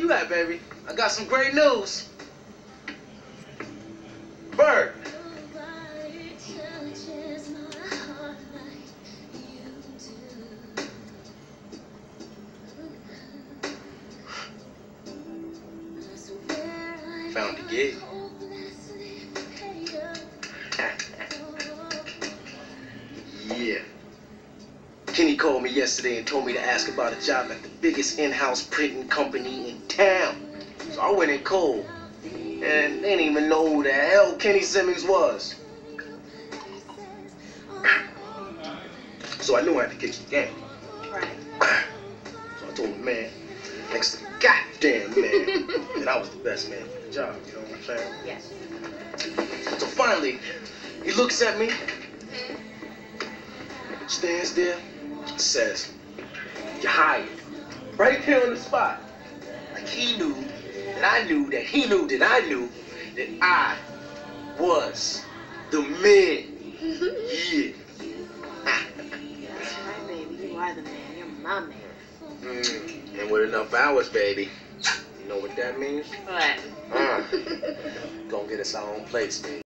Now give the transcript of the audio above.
you at, baby? I got some great news. Bird. Found the gig. Yeah. Kenny called me yesterday and told me to ask about a job at the biggest in-house printing company in town. So I went in cold. And they didn't even know who the hell Kenny Simmons was. So I knew I had to kick some game. Right. So I told him, man, next to the goddamn man, that I was the best man for the job, you know what I'm saying? Yes. So finally, he looks at me, stands there, says, "You're hired." Right there on the spot. Like he knew that I knew that he knew that I knew that I was the man. Yeah. That's right, baby. You are the man. You're my man. And with enough hours, baby. You know what that means? What? Gonna get us our own place, baby.